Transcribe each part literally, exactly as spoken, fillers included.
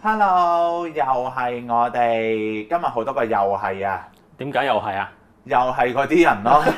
Hello，又係我哋，今日好多個又係啊！ 點解又係啊？ 又係嗰啲人咯。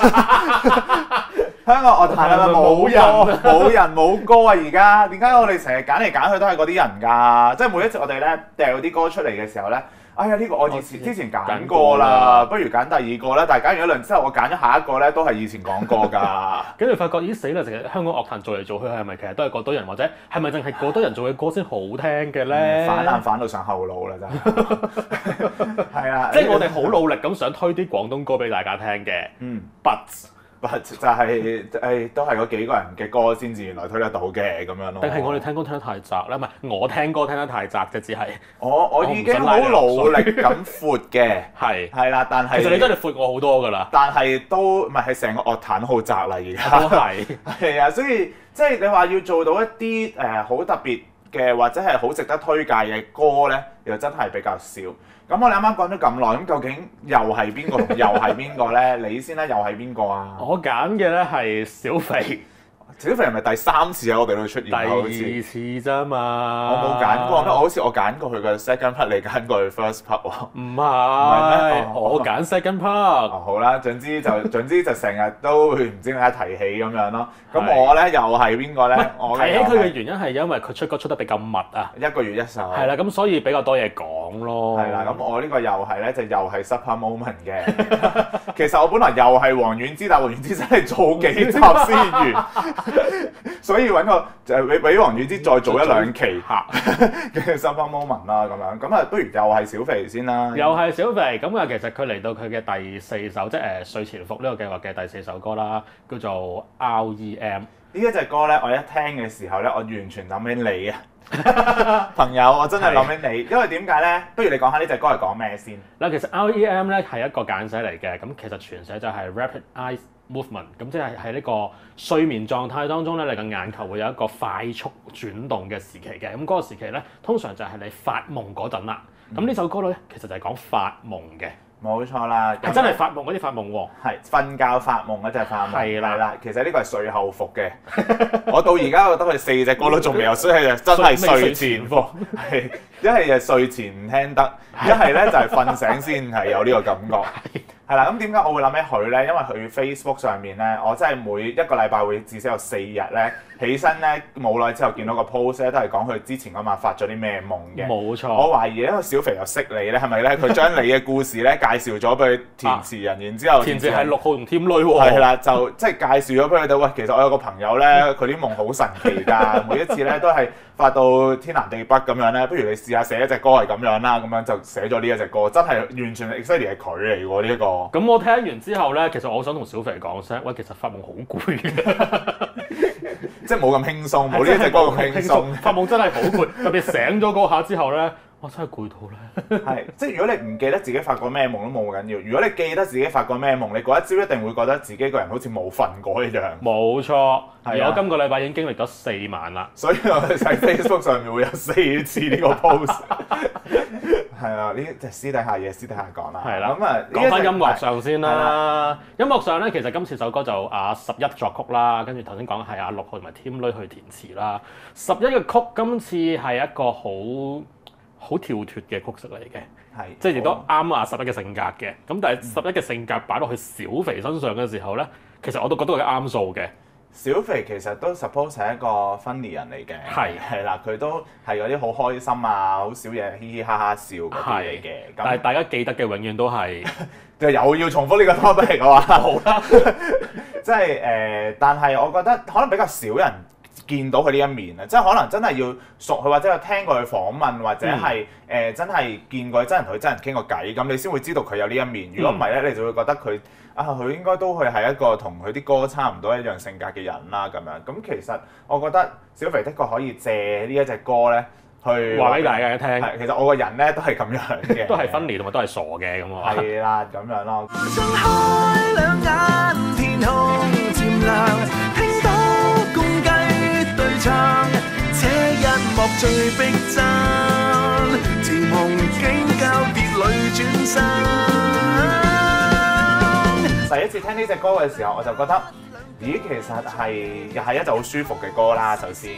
香港樂壇係咪冇人冇人冇歌啊？而家點解我哋成日揀嚟揀去都係嗰啲人㗎？即係每一次我哋咧掉啲歌出嚟嘅時候咧，哎呀呢個我以前之前揀過啦，不如揀第二個啦。但係揀完一輪之後，我揀咗下一個咧，都係以前講過㗎。 跟住發覺咦死啦！成日香港樂壇做嚟做去係咪其實都係嗰堆人，或者係咪淨係嗰堆人做嘅歌先好聽嘅咧？ 反爛反到上後腦啦，真係。係啊， 即係我哋好努力咁想推啲廣東歌俾大家聽嘅。 嗯 ，but but 就係誒都係嗰幾個人嘅歌先至原來推得到嘅咁樣咯。 定係我哋聽歌聽得太窄咧？唔係我聽歌聽得太窄啫，只係我我已經好努力咁闊嘅， 係係啦，但係其實你真係闊我好多㗎啦。 但係都唔係係成個樂壇好窄啦，而家都係係啊，所以即係你話要做到一啲誒好特別嘅或者係好值得推介嘅歌咧，又真係比較少。咁我哋啱啱講咗咁耐，咁究竟又係邊個同又係邊個咧？你先啦，又係邊個啊？ 我揀嘅咧係小肥。 小肥係咪第三次喺我哋度出現？ 第二次啫嘛。 我冇揀過咩？我好似我揀過佢嘅 second part，你揀過佢 first part 喎。 唔係，我揀 second part。 哦，好啦，總之就總之就成日都會唔知點解提起咁樣咯。咁我咧又係邊個咧？我提起佢嘅原因係因為佢出歌出得比較密啊， 一個月一首。 係啦，咁所以比較多嘢講咯。 係啦，咁我呢個又係咧就又係 Super Moment 嘅。其實我本來又係黃婉之，但黃婉之真係做幾集先完。所以揾個就係俾俾黃婉之再做一兩期嚇嘅 Super Moment 啦，咁樣咁啊，不如又係小肥先啦。 又係小肥咁啊，其實佢嚟到佢嘅第四首，即係誒睡前服呢個計劃嘅第四首歌啦，叫做 R E M。 呢一隻歌咧，我一聽嘅時候咧，我完全諗起你啊，朋友，我真係諗起你，因為點解咧？不如你講下呢隻歌係講咩先？ 嗱，其實 R E M 咧係一個簡寫嚟嘅，咁其實全寫就係 Rapid Eye Movement，咁即係喺呢個睡眠狀態當中咧，你嘅眼球會有一個快速轉動嘅時期嘅，咁嗰個時期咧，通常就係你發夢嗰陣啦。咁呢、嗯、首歌咧，其實就係講發夢嘅。 冇錯啦， 係真係發夢嗰啲發夢喎。 係瞓覺發夢嗰隻發夢。 係啦啦，其實呢個係睡後服嘅。我到而家覺得佢四隻歌都仲未有，所以係真係睡前服。係一係就睡前唔聽得，一係咧就係瞓醒先係有呢個感覺。係啦，咁點解我會諗起佢咧？因為佢 Facebook 上面咧，我真係每一個禮拜會至少有四日咧起身咧，冇耐之後見到個 post 咧，都係講佢之前嗰晚發咗啲咩夢嘅。 冇錯。 我懷疑因為小肥又識你咧，係咪咧？佢將你嘅故事咧介紹咗俾佢填詞人，然之後填詞係六號同添女喎。 係啦，就即係介紹咗俾佢哋。喂，其實我有個朋友咧，佢啲夢好神奇㗎，每一次咧都係發到天南地北咁樣咧。不如你試下寫一隻歌係咁樣啦，咁樣就寫咗呢一隻歌，真係完全 exactly 係佢嚟喎呢一個。 咁我聽完之後咧，其實我想同小肥講聲，喂，其實發夢好攰嘅， 即係冇咁輕鬆，冇呢一隻歌咁輕鬆。 發夢真係好攰，特別醒咗嗰下之後咧，我真係攰到咧。 係，即係如果你唔記得自己發過咩夢都冇緊要，如果你記得自己發過咩夢，你嗰一朝一定會覺得自己個人好似冇瞓過一樣。 冇錯， 係而我今個禮拜已經經歷咗四晚啦， 所以我喺 Facebook 上面會有四次呢個 post。係啊，呢即係私底下嘢，私底下講啦。 係啦， 咁啊， 講翻音樂上先啦。音樂上咧，其實今次首歌就阿十一作曲啦，跟住頭先講係阿六號同埋添女去填詞啦。十一嘅曲今次係一個好好跳脱嘅曲式嚟嘅， 係即係亦都啱阿十一嘅性格嘅。咁但係十一嘅性格擺落去小肥身上嘅時候咧，其實我都覺得佢啱數嘅。 小肥其實都 suppose 係一個 funny 人嚟嘅， 係係啦，佢都係嗰啲好開心啊，好少嘢嘻嘻哈哈笑嗰啲嚟嘅。 但係大家記得嘅永遠都係， 就又要重複呢個 topic 嘅話，好啦，即係誒，但係我覺得可能比較少人見到佢呢一面啊，即係可能真係要熟佢，或者有聽過佢訪問，或者係誒、嗯呃、真係見過真人同佢真人傾過偈，咁你先會知道佢有呢一面。如果唔係咧，你就會覺得佢啊，佢應該都會係一個同佢啲歌差唔多一樣性格嘅人啦咁樣。咁其實我覺得小肥的確可以借呢一隻歌咧，去話俾大家聽。 係，其實我個人咧都係咁樣嘅， 都係funny同埋都係傻嘅咁啊。 係啦，咁樣咯。最逼真，自夢境交別裏轉身。第一次聽呢隻歌嘅時候，我就覺得，咦，其實係又係一隻好舒服嘅歌啦。首先，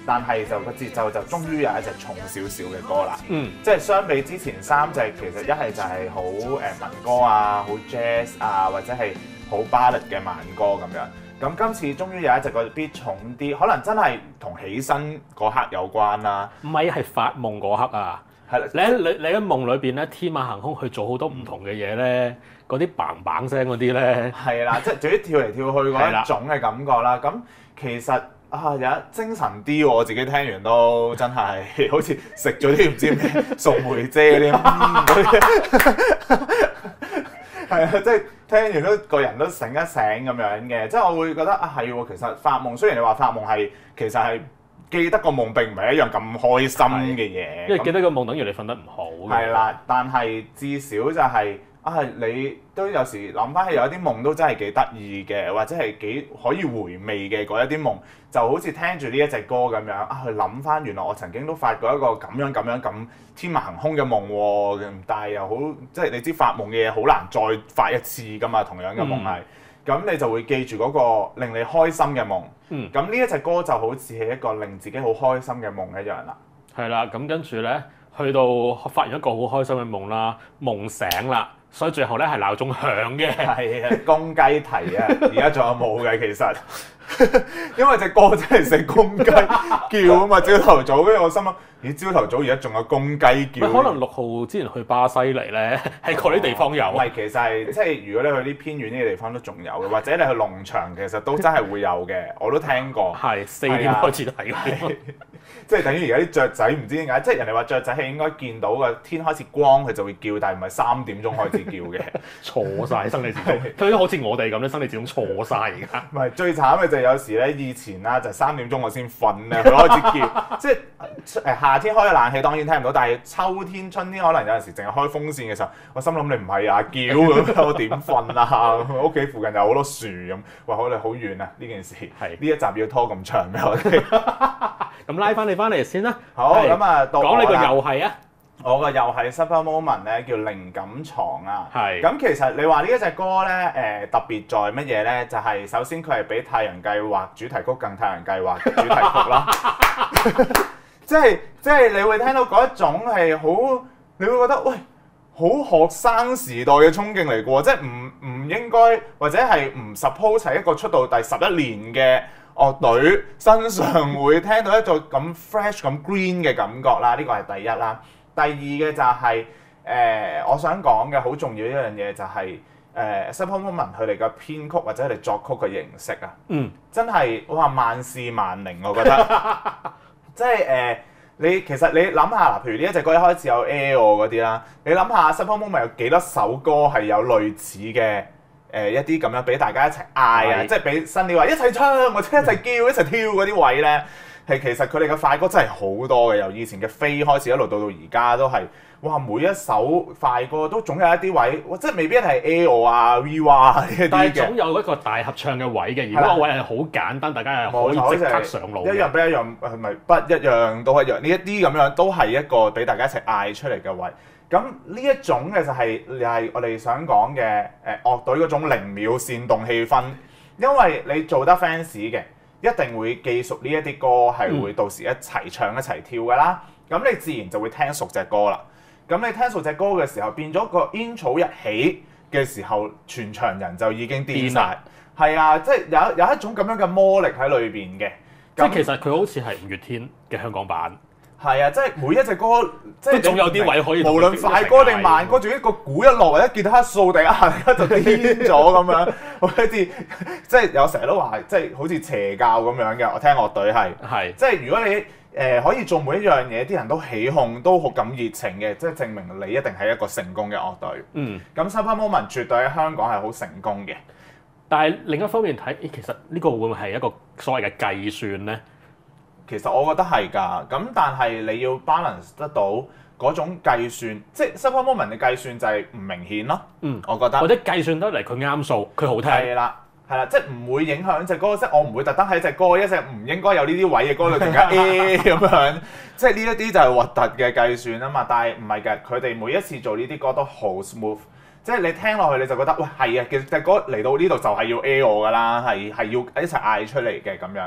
但係就個節奏就終於有一隻重少少嘅歌啦。 嗯， 即係相比之前三隻，其實一係就係好誒民歌啊，好 jazz 啊，或者係好 ballad 嘅慢歌咁樣。咁今次終於有一隻個 beat 重啲，可能真係同起身嗰刻有關啦。 唔係係發夢嗰刻啊！ 係啦， 你喺你你喺夢裏邊咧，天馬行空去做好多唔同嘅嘢咧，嗰啲嘭嘭聲嗰啲咧， 係啦，即係總之跳嚟跳去嗰一種嘅感覺啦。咁其實啊，有一精神啲喎，我自己聽完都真係好似食咗啲唔知咩熟梅姐嗰啲嗰啲，係啊，即係聽完都個人都醒一醒咁樣嘅。即係我會覺得啊，係喎，其實發夢雖然你話發夢係其實係。記得個夢並唔係一樣咁開心嘅嘢， 因為記得個夢等於你瞓得唔好。 係啦，但係至少就係、是、啊，你都有時諗翻起有一啲夢都真係幾得意嘅，或者係幾可以回味嘅嗰一啲夢，就好似聽住呢一隻歌咁樣啊，去諗翻原來我曾經都發過一個咁樣咁樣咁天馬行空嘅夢喎，但係又好即係你知發夢嘅嘢好難再發一次㗎嘛，同樣嘅夢係。嗯咁你就會記住嗰個令你開心嘅夢。嗯。咁呢一隻歌就好似係一個令自己好開心嘅夢一樣啦。 係啦，咁跟住咧，去到發完一個好開心嘅夢啦，夢醒啦，所以最後咧係鬧鐘響嘅。 係啊，公雞啼啊，而家仲有冇嘅其實？因為隻歌真係食公雞叫啊嘛，朝頭早，跟住我心諗，咦，朝頭早而家仲有公雞叫？ 可能六號之前去巴西嚟咧，喺嗰啲地方有。 唔係、哦，其實係即係如果你去啲偏遠啲嘅地方都仲有嘅，或者你去農場其實都真係會有嘅，我都聽過。 係四點開始睇嘅， 即係等於而家啲雀仔唔知點解，即係人哋話雀仔係應該見到個天開始光佢就會叫，但係唔係三點鐘開始叫嘅。 錯晒生理時鐘，佢都好似我哋咁咧，生理時鐘錯晒而家。 唔係最慘嘅就係有時咧，以前啦就三點鐘我先瞓咧，佢開始叫，即係誒夏天開咗冷氣當然聽唔到，但係秋天、春天可能有陣時淨係開風扇嘅時候，我心諗你唔係啊叫咁，我點瞓啊？屋企附近有好多樹咁，哇！我哋好遠啊呢件事，係呢一集要拖咁長咩？我哋咁拉翻你翻嚟先啦。 好咁啊，到講你個又係啊！ 我個又係 Super Moment 咧，叫靈感床啊。 係。 咁其實你話呢一隻歌咧，誒、呃、特別在乜嘢咧？就係、是、首先佢係比太陽計劃主題曲更太陽計劃主題曲啦。即係即係你會聽到嗰一種係好，你會覺得喂，好學生時代嘅衝勁嚟嘅喎，即係唔唔應該或者係唔 suppose 係一個出道第十一年嘅樂隊身上會聽到一種咁 fresh 咁 green 嘅感覺啦。呢個係第一啦。第二嘅就係、是、誒、呃，我想講嘅好重要一樣嘢就係、是、誒、呃、Super Moment 佢哋嘅編曲或者佢哋作曲嘅形式啊，嗯，真係哇萬試萬靈，我覺得，即係誒、呃、你其實你諗下嗱，譬如呢一隻歌一開始有 Air 嗰啲啦，你諗下 Super Moment 有幾多首歌係有類似嘅誒、呃、一啲咁樣俾大家一齊嗌啊，即係俾新料話一齊唱或者一齊叫一齊跳嗰啲位咧。係其實佢哋嘅快歌真係好多嘅，由以前嘅飛開始一路到到而家都係，哇！每一首快歌都總有一啲位，即係未必係 L 啊、V 啊呢啲嘅。但係總有一個大合唱嘅位嘅，而嗰個位係好簡單，大家係可以即刻上路。一樣不一樣係咪不一樣都一樣？呢一啲咁樣都係一個俾大家一齊嗌出嚟嘅位。咁呢一種嘅就係又係我哋想講嘅誒樂隊嗰種零秒煽動氣氛，因為你做得 fans 嘅。一定會記熟呢一啲歌，係會到時一齊唱一齊跳㗎啦。咁、嗯、你自然就會聽熟隻歌啦。咁你聽熟隻歌嘅時候，變咗個 intro 一起嘅時候，全場人就已經癲晒。係啊，即係有有一種咁樣嘅魔力喺裏邊嘅。 即係其實佢好似係五月天嘅香港版。 係啊，即係每一隻歌，即係總有啲位可以。 無論快歌定慢歌，仲一個鼓一落，或者吉他掃地一下，大家就癲咗咁樣，好似即係有成日都話，即係好似邪教咁樣嘅。我聽樂隊係係，即係如果你誒、呃、可以做每一樣嘢，啲人都起哄，都好咁熱情嘅，即係證明你一定係一個成功嘅樂隊。嗯，咁 Super Moment 絕對喺香港係好成功嘅。 但係另一方面睇，其實呢個會唔會係一個所謂嘅計算咧？ 其實我覺得係㗎，咁但係你要 balance 得到嗰種計算，即係 Super Moment 嘅計算就係唔明顯咯。嗯，我覺得或者計算得嚟佢啱數，佢好聽。 係啦，係啦，即係唔會影響隻歌，即係我唔會特登喺隻歌一隻唔應該有呢啲位嘅歌裏邊加 A 咁樣，即係呢一啲就係核突嘅計算啊嘛。但係唔係嘅，佢哋每一次做呢啲歌都好 smooth，即係你聽落去你就覺得喂係啊，其實隻歌嚟到呢度就係要 A 我㗎啦，係係要一齊嗌出嚟嘅咁樣。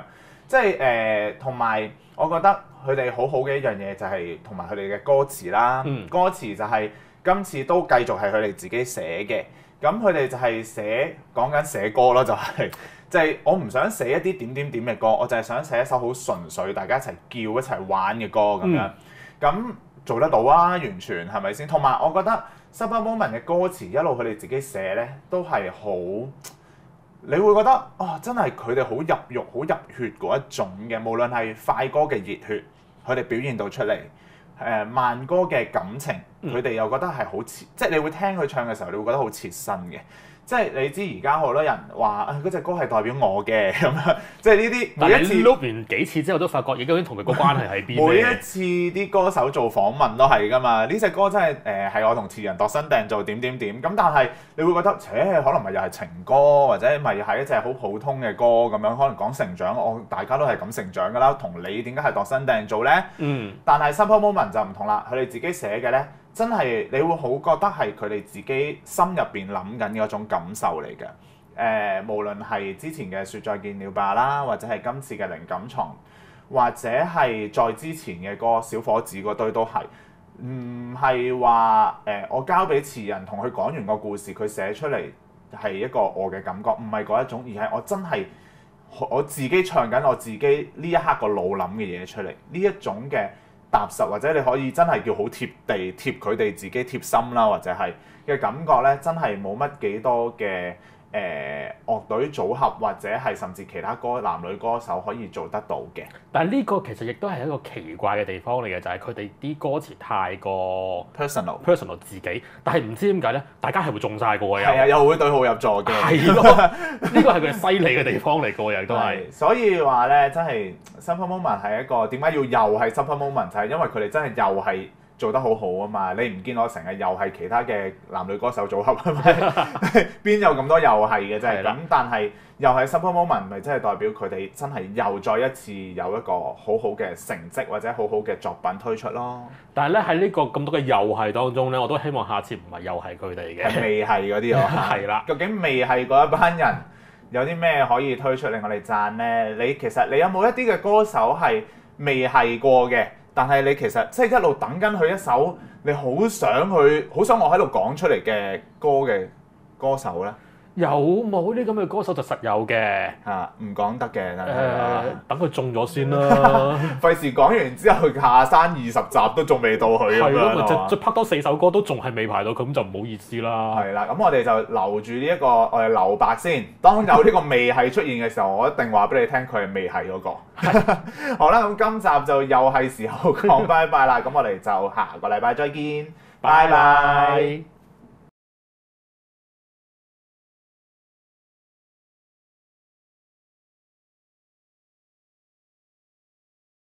即係誒同埋我覺得佢哋好好嘅一樣嘢就係同埋佢哋嘅歌詞啦， 嗯、 歌詞就係今次都繼續係佢哋自己寫嘅。咁佢哋就係寫講緊寫歌咯，就係就係我唔想寫一啲點點點嘅歌，我就係想寫一首好純粹大家一齊叫一齊玩嘅歌咁樣。咁、嗯、做得到啊，完全係咪先？同埋我覺得 Supper Moment 嘅歌詞一路佢哋自己寫咧，都係好，你會覺得啊、哦，真係佢哋好入肉、好入血嗰一種嘅。無論係快歌嘅熱血，佢哋表現到出嚟。誒、呃、慢歌嘅感情，佢哋又覺得係好切，即係你會聽佢唱嘅時候，你會覺得好切身嘅。即係你知而家好多人話啊，嗰隻歌係代表我嘅咁樣，即係呢啲每一次錄完幾次之後都發覺，已經同佢個關係喺邊。 每一次啲歌手做訪問都係㗎嘛，呢隻歌真係誒係我同詞人度身訂做點點點咁，但係你會覺得，切、呃、可能咪又係情歌，或者咪係一隻好普通嘅歌咁樣，可能講成長，我大家都係咁成長㗎啦，同你點解係度身訂做咧？嗯。但係 Supper Moment 就唔同啦，佢哋自己寫嘅咧。真係你會好覺得係佢哋自己心入邊諗緊嘅一種感受嚟嘅。誒、呃，無論係之前嘅説再見了吧啦，或者係今次嘅靈感床，或者係再之前嘅個小伙子嗰堆都係，唔係話誒我交俾詞人同佢講完個故事，佢寫出嚟係一個我嘅感覺，唔係嗰一種，而係我真係我自己唱緊我自己呢一刻個腦諗嘅嘢出嚟，呢一種嘅。踏實或者你可以真係叫好貼地貼佢哋自己貼心啦，或者係嘅感覺咧，真係冇乜幾多嘅誒、呃、樂隊組合或者係甚至其他歌男女歌手可以做得到嘅。 但係呢個其實亦都係一個奇怪嘅地方嚟嘅，就係佢哋啲歌詞太過 personal personal 自己，但係唔知點解咧，大家係會中晒嘅喎， 係啊，又會對號入座嘅， 係咯，呢個係佢哋犀利嘅地方嚟嘅喎，亦都係。 所以話咧，真係 Supper Moment 係一個點解要又係 Supper Moment，就係因為佢哋真係又係做得好好啊嘛！你唔見我成日又係其他嘅男女歌手組合係咪？邊有咁多又係嘅真係咁？但係又係 Supper Moment，咪真係代表佢哋真係又再一次有一個好好嘅成績或者好好嘅作品推出咯。但係咧喺呢個咁多嘅又係當中咧，我都希望下次唔係又係佢哋嘅，係未係嗰啲啊。係啦，究竟未係嗰一班人有啲咩可以推出令我哋讚咧？你其實你有冇一啲嘅歌手係未係過嘅？但係你其實即係一路等緊佢一首你好想去、好想我喺度講出嚟嘅歌嘅歌手咧？有冇啲咁嘅歌手就實有嘅嚇，唔講得嘅。誒、呃，等佢中咗先啦。費事講完之後下山二十集都仲未到佢咁樣。係咯，咪就拍多四首歌都仲係未排到，咁就唔好意思啦。係啦，咁我哋就留住呢一個我哋留白先。當有呢個未係出現嘅時候，我一定話俾你聽，佢係未係嗰個。好啦，咁今集就又係時候講拜拜啦。咁我哋就下個禮拜再見，拜拜。